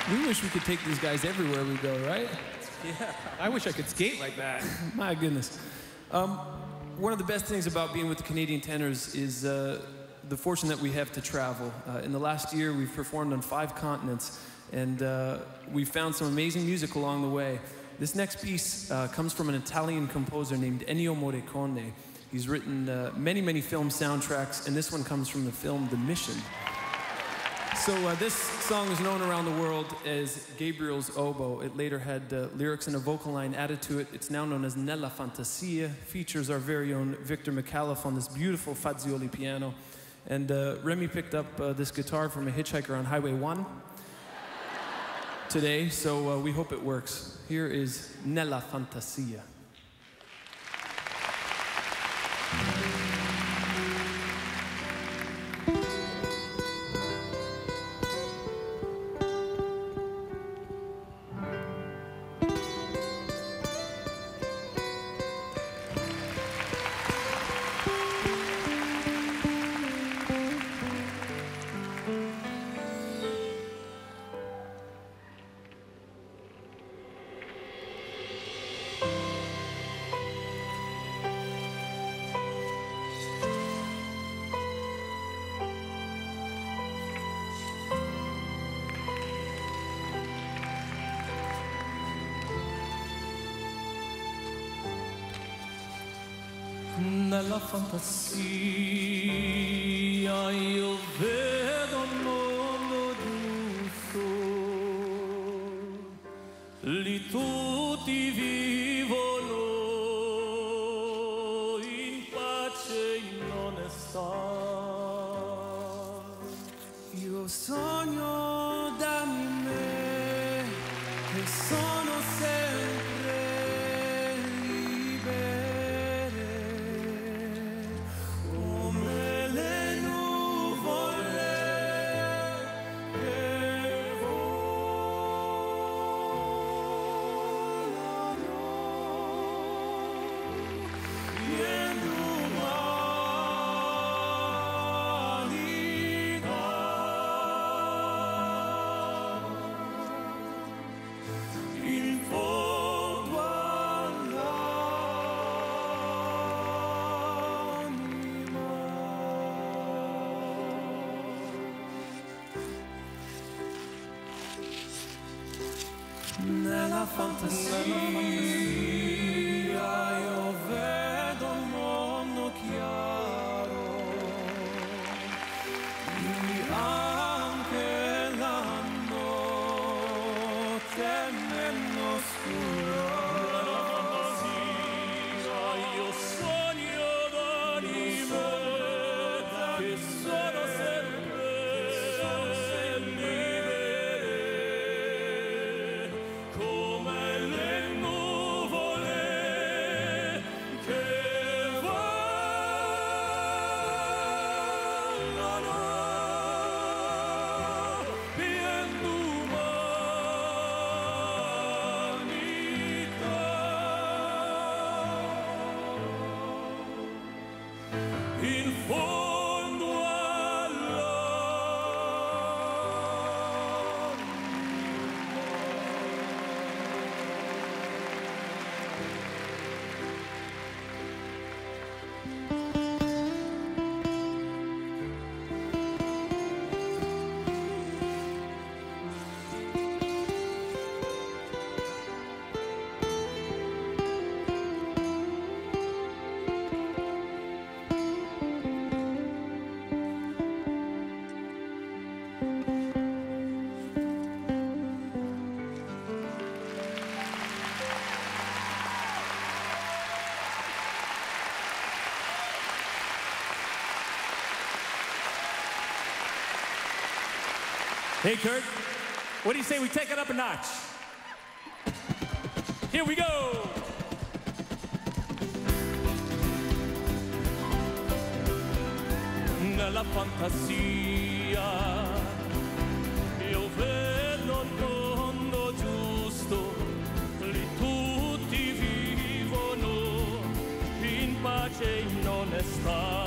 We wish we could take these guys everywhere we go, right? Yeah, I wish I could skate like that. My goodness. One of the best things about being with the Canadian Tenors is the fortune that we have to travel. In the last year, we've performed on 5 continents, and we've found some amazing music along the way. This next piece comes from an Italian composer named Ennio Morricone. He's written many, many film soundtracks, and this one comes from the film The Mission. So this song is known around the world as Gabriel's Oboe. It later had lyrics and a vocal line added to it. It's now known as Nella Fantasia. Features our very own Victor McAuliffe on this beautiful Fazioli piano. And Remy picked up this guitar from a hitchhiker on Highway 1 today, so we hope it works. Here is Nella Fantasia. Nella fantasia io vedo un mondo giusto, lì tutti vivono in pace e in onestà. Io sogno d'anime che sono sempre nella fantasia io vedo un mondo chiaro, e anche la notte è meno scura. Io sogno d'anime che sono sempre libere come le nuvole che volano pieno d'umanità. In fondo Hey, Kurt, what do you say we take it up a notch? Here we go! nella fantasia io vedo un mondo giusto, lì tutti vivono in pace e in onestà.